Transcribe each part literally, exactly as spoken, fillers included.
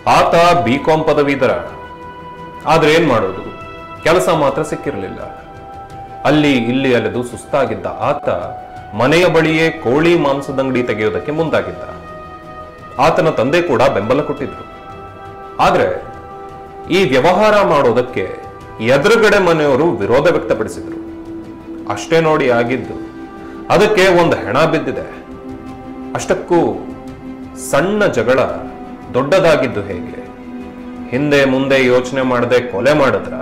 ಆತ B com ಪದವೀಧರ. ಆದ್ರೆ ಏನ್ ಮಾಡೋದು, ಕೆಲಸ ಮಾತ್ರ ಸಿಕ್ಕಿರಲಿಲ್ಲ. ಅಲ್ಲಿ ಇಲ್ಲಿ ಅಲೆದು ಸುಸ್ತಾಗಿದ್ದ ಆತ ಮನೆಯ ಬಳಿಯೇ ಕೋಳಿ ಮಾಂಸದಂಗಡಿ ತೆಗೆಯೋದಕ್ಕೆ ಮುಂದಾಗಿದ್ದ. ಆತನ ತಂದೆ ಕೂಡ ಬೆಂಬಲ ಕೊಟ್ಟಿದ್ರು. ಆದ್ರೆ ಈ ವ್ಯವಹಾರ ಮಾಡೋದಕ್ಕೆ ಎದುರುಗಡೆ ಮನೆಯವರು ವಿರೋಧ ವ್ಯಕ್ತಪಡಿಸಿದ್ರು. ಅಷ್ಟೇ ನೋಡಿ ಆಗಿದ್ದು. ಅದಕ್ಕೆ ಒಂದು ಹೆಣ ಬಿದ್ದಿದೆ. ಅಷ್ಟಕ್ಕೂ ಸಣ್ಣ ಜಗಳ ದೊಡ್ಡದಾಗಿದ್ದು ಹೇಗೆ? ಹಿಂದೆ ಮುಂದೆ ಯೋಚನೆ ಮಾಡದೆ ಕೊಲೆ ಮಾಡಿದ್ರ?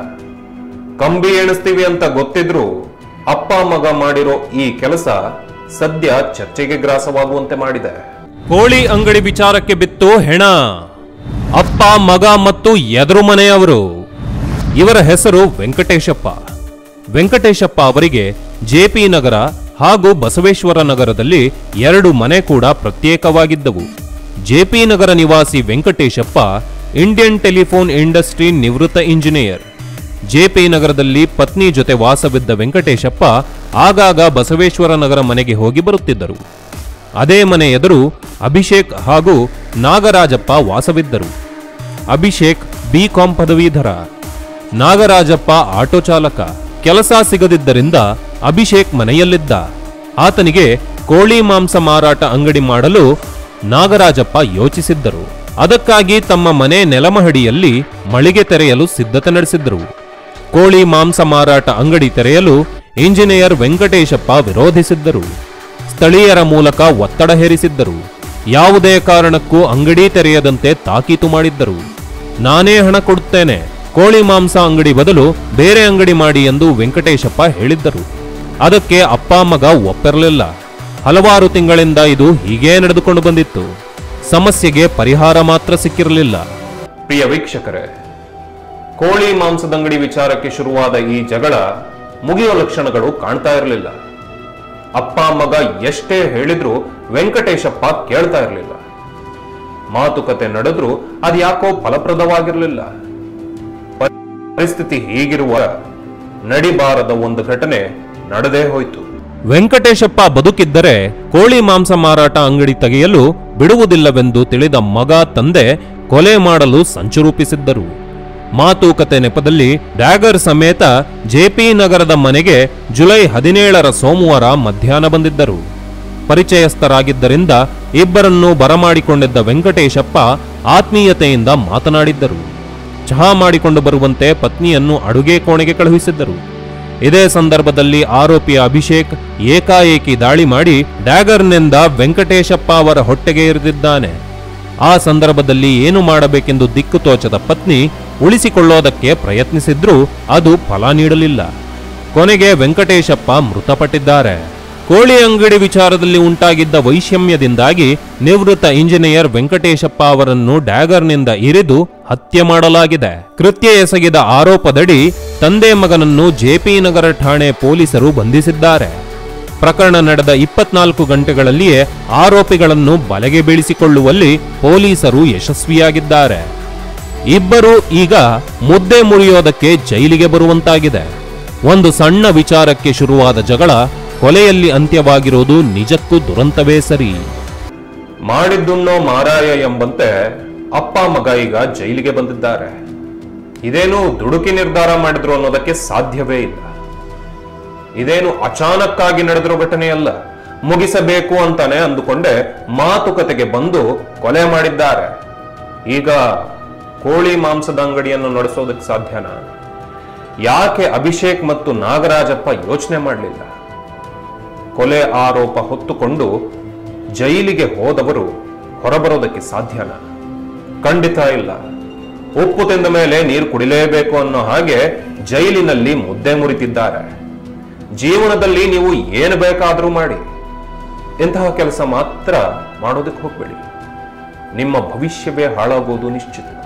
ಕಂಬಿ ಎಣಿಸ್ತೀವಿ ಅಂತ ಗೊತ್ತಿದ್ರು ಅಪ್ಪ ಮಗ ಮಾಡಿರೋ ಈ ಕೆಲಸ ಸದ್ಯ ಚರ್ಚೆಗೆ ಗ್ರಾಸವಾಗುವಂತೆ ಮಾಡಿದೆ. ಕೋಳಿ ಅಂಗಡಿ ವಿಚಾರಕ್ಕೆ ಬಿತ್ತು ಹೆಣ. ಅಪ್ಪ ಮಗ ಮತ್ತು ಎದುರು ಮನೆಯವರು. ಇವರ ಹೆಸರು ವೆಂಕಟೇಶಪ್ಪ. ವೆಂಕಟೇಶಪ್ಪ ಅವರಿಗೆ ಜೆಪಿ ನಗರ ಹಾಗೂ ಬಸವೇಶ್ವರ ನಗರದಲ್ಲಿ ಎರಡು ಮನೆ ಕೂಡ ಪ್ರತ್ಯೇಕವಾಗಿದ್ದವು. ಜೆಪಿ ನಗರ ನಿವಾಸಿ ವೆಂಕಟೇಶಪ್ಪ ಇಂಡಿಯನ್ ಟೆಲಿಫೋನ್ ಇಂಡಸ್ಟ್ರಿ ನಿವೃತ್ತ ಇಂಜಿನಿಯರ್. ಜೆಪಿ ನಗರದಲ್ಲಿ ಪತ್ನಿ ಜೊತೆ ವಾಸವಿದ್ದ ವೆಂಕಟೇಶಪ್ಪ ಆಗಾಗ ಬಸವೇಶ್ವರ ನಗರ ಮನೆಗೆ ಹೋಗಿ ಬರುತ್ತಿದ್ದರು. ಅದೇ ಮನೆ ಎದುರು ಅಭಿಷೇಕ್ ಹಾಗೂ ನಾಗರಾಜಪ್ಪ ವಾಸವಿದ್ದರು. ಅಭಿಷೇಕ್ ಬಿ ಕಾಂ ಪದವೀಧರ, ನಾಗರಾಜಪ್ಪ ಆಟೋ ಚಾಲಕ. ಕೆಲಸ ಸಿಗದಿದ್ದರಿಂದ ಅಭಿಷೇಕ್ ಮನೆಯಲ್ಲಿದ್ದ. ಆತನಿಗೆ ಕೋಳಿ ಮಾಂಸ ಮಾರಾಟ ಅಂಗಡಿ ಮಾಡಲು ನಾಗರಾಜಪ್ಪ ಯೋಚಿಸಿದ್ದರು. ಅದಕ್ಕಾಗಿ ತಮ್ಮ ಮನೆ ನೆಲಮಹಡಿಯಲ್ಲಿ ಮಳಿಗೆ ತೆರೆಯಲು ಸಿದ್ಧತೆ ನಡೆಸಿದ್ದರು. ಕೋಳಿ ಮಾಂಸ ಮಾರಾಟ ಅಂಗಡಿ ತೆರೆಯಲು ಇಂಜಿನಿಯರ್ ವೆಂಕಟೇಶಪ್ಪ ವಿರೋಧಿಸಿದ್ದರು. ಸ್ಥಳೀಯರ ಮೂಲಕ ಒತ್ತಡ ಹೇರಿಸಿದ್ದರು. ಯಾವುದೇ ಕಾರಣಕ್ಕೂ ಅಂಗಡಿ ತೆರೆಯದಂತೆ ತಾಕೀತು ಮಾಡಿದ್ದರು. ನಾನೇ ಹಣ ಕೊಡುತ್ತೇನೆ, ಕೋಳಿ ಮಾಂಸ ಅಂಗಡಿ ಬದಲು ಬೇರೆ ಅಂಗಡಿ ಮಾಡಿ ಎಂದು ವೆಂಕಟೇಶಪ್ಪ ಹೇಳಿದ್ದರು. ಅದಕ್ಕೆ ಅಪ್ಪ ಮಗ ಒಪ್ಪಿರಲಿಲ್ಲ. ಹಲವಾರು ತಿಂಗಳಿಂದ ಇದು ಹೀಗೇ ನಡೆದುಕೊಂಡು ಬಂದಿತ್ತು. ಸಮಸ್ಯೆಗೆ ಪರಿಹಾರ ಮಾತ್ರ ಸಿಕ್ಕಿರಲಿಲ್ಲ. ಪ್ರಿಯ ವೀಕ್ಷಕರೇ, ಕೋಳಿ ಮಾಂಸದಂಗಡಿ ವಿಚಾರಕ್ಕೆ ಶುರುವಾದ ಈ ಜಗಳ ಮುಗಿಯುವ ಲಕ್ಷಣಗಳು ಕಾಣ್ತಾ ಇರಲಿಲ್ಲ. ಅಪ್ಪ ಮಗ ಎಷ್ಟೇ ಹೇಳಿದ್ರು ವೆಂಕಟೇಶಪ್ಪ ಕೇಳ್ತಾ ಇರಲಿಲ್ಲ. ಮಾತುಕತೆ ನಡೆದ್ರು ಅದ್ಯಾಕೋ ಫಲಪ್ರದವಾಗಿರಲಿಲ್ಲ. ಪರಿಸ್ಥಿತಿ ಹೀಗಿರುವ ನಡಿಬಾರದ ಒಂದು ಘಟನೆ ನಡೆದೇ ಹೋಯಿತು. ವೆಂಕಟೇಶಪ್ಪ ಬದುಕಿದ್ದರೆ ಕೋಳಿ ಮಾಂಸ ಮಾರಾಟ ಅಂಗಡಿ ತೆಗೆಯಲು ಬಿಡುವುದಿಲ್ಲವೆಂದು ತಿಳಿದ ಮಗ ತಂದೆ ಕೊಲೆ ಮಾಡಲು ಸಂಚು ರೂಪಿಸಿದ್ದರು. ಮಾತುಕತೆ ನೆಪದಲ್ಲಿ ಡ್ಯಾಗರ್ ಸಮೇತ ಜೆಪಿ ನಗರದ ಮನೆಗೆ ಜುಲೈ ಹದಿನೇಳರ ಸೋಮವಾರ ಮಧ್ಯಾಹ್ನ ಬಂದಿದ್ದರು. ಪರಿಚಯಸ್ಥರಾಗಿದ್ದರಿಂದ ಇಬ್ಬರನ್ನು ಬರಮಾಡಿಕೊಂಡಿದ್ದ ವೆಂಕಟೇಶಪ್ಪ ಆತ್ಮೀಯತೆಯಿಂದ ಮಾತನಾಡಿದ್ದರು. ಚಹಾ ಮಾಡಿಕೊಂಡು ಬರುವಂತೆ ಪತ್ನಿಯನ್ನು ಅಡುಗೆ ಕೋಣೆಗೆ ಕಳುಹಿಸಿದ್ದರು. ಇದೇ ಸಂದರ್ಭದಲ್ಲಿ ಆರೋಪಿಯ ಅಭಿಷೇಕ್ ಏಕಾಏಕಿ ದಾಳಿ ಮಾಡಿ ಡ್ಯಾಗರ್ನಿಂದ ವೆಂಕಟೇಶಪ್ಪ ಅವರ ಹೊಟ್ಟೆಗೆ ಇರಿದಿದ್ದಾನೆ. ಆ ಸಂದರ್ಭದಲ್ಲಿ ಏನು ಮಾಡಬೇಕೆಂದು ದಿಕ್ಕು ತೋಚದ ಪತ್ನಿ ಉಳಿಸಿಕೊಳ್ಳೋದಕ್ಕೆ ಪ್ರಯತ್ನಿಸಿದ್ರೂ ಅದು ಫಲ ನೀಡಲಿಲ್ಲ. ಕೊನೆಗೆ ವೆಂಕಟೇಶಪ್ಪ ಮೃತಪಟ್ಟಿದ್ದಾರೆ. ಕೋಳಿ ಅಂಗಡಿ ವಿಚಾರದಲ್ಲಿ ಉಂಟಾಗಿದ್ದ ವೈಷಮ್ಯದಿಂದಾಗಿ ನಿವೃತ್ತ ಇಂಜಿನಿಯರ್ ವೆಂಕಟೇಶಪ್ಪ ಅವರನ್ನು ಡ್ಯಾಗರ್ನಿಂದ ಇರಿದು ಹತ್ಯೆ ಮಾಡಲಾಗಿದೆ. ಕೃತ್ಯ ಎಸಗಿದ ಆರೋಪದಡಿ ತಂದೆ ಮಗನನ್ನು ಜೆಪಿ ನಗರ ಠಾಣೆ ಪೊಲೀಸರು ಬಂಧಿಸಿದ್ದಾರೆ. ಪ್ರಕರಣ ನಡೆದ ಇಪ್ಪತ್ನಾಲ್ಕು ಗಂಟೆಗಳಲ್ಲಿಯೇ ಆರೋಪಿಗಳನ್ನು ಬಲೆಗೆ ಬೀಳಿಸಿಕೊಳ್ಳುವಲ್ಲಿ ಪೊಲೀಸರು ಯಶಸ್ವಿಯಾಗಿದ್ದಾರೆ. ಇಬ್ಬರು ಈಗ ಮುದ್ದೆ ಮುರಿಯೋದಕ್ಕೆ ಜೈಲಿಗೆ ಬರುವಂತಾಗಿದೆ. ಒಂದು ಸಣ್ಣ ವಿಚಾರಕ್ಕೆ ಶುರುವಾದ ಜಗಳ ಕೊಲೆಯಲ್ಲಿ ಅಂತ್ಯವಾಗಿರೋದು ನಿಜಕ್ಕೂ ದುರಂತವೇ ಸರಿ. ಮಾಡಿದ್ದುಣ್ಣೋ ಮಾರಾಯ ಎಂಬಂತೆ ಅಪ್ಪ ಮಗ ಈಗ ಜೈಲಿಗೆ ಬಂದಿದ್ದಾರೆ. ಇದೇನು ದುಡುಕಿ ನಿರ್ಧಾರ ಮಾಡಿದ್ರು ಅನ್ನೋದಕ್ಕೆ ಸಾಧ್ಯವೇ ಇಲ್ಲ. ಇದೇನು ಅಚಾನಕ್ಕಾಗಿ ನಡೆದಿರೋ ಘಟನೆಯಲ್ಲ. ಮುಗಿಸಬೇಕು ಅಂತಾನೆ ಅಂದುಕೊಂಡೆ ಮಾತುಕತೆಗೆ ಬಂದು ಕೊಲೆ ಮಾಡಿದ್ದಾರೆ. ಈಗ ಕೋಳಿ ಮಾಂಸದ ಅಂಗಡಿಯನ್ನು ನಡೆಸೋದಕ್ಕೆ ಸಾಧ್ಯನಾ? ಯಾಕೆ ಅಭಿಷೇಕ್ ಮತ್ತು ನಾಗರಾಜಪ್ಪ ಯೋಚನೆ ಮಾಡಲಿಲ್ಲ? ಕೊಲೆ ಆರೋಪ ಹೊತ್ತುಕೊಂಡು ಜೈಲಿಗೆ ಹೋದವರು ಹೊರಬರೋದಕ್ಕೆ ಸಾಧ್ಯನಾ? ಖಂಡಿತ ಇಲ್ಲ. ಉಪ್ಪು ತಿಂದ ಮೇಲೆ ನೀರು ಕುಡಿಲೇಬೇಕು ಅನ್ನೋ ಹಾಗೆ ಜೈಲಿನಲ್ಲಿ ಮುದ್ದೆ ಮುರಿತಿದ್ದಾರೆ. ಜೀವನದಲ್ಲಿ ನೀವು ಏನು ಬೇಕಾದರೂ ಮಾಡಿ, ಇಂತಹ ಕೆಲಸ ಮಾತ್ರ ಮಾಡೋದಕ್ಕೆ ಹೋಗ್ಬೇಡಿ. ನಿಮ್ಮ ಭವಿಷ್ಯವೇ ಹಾಳಾಗೋದು ನಿಶ್ಚಿತ.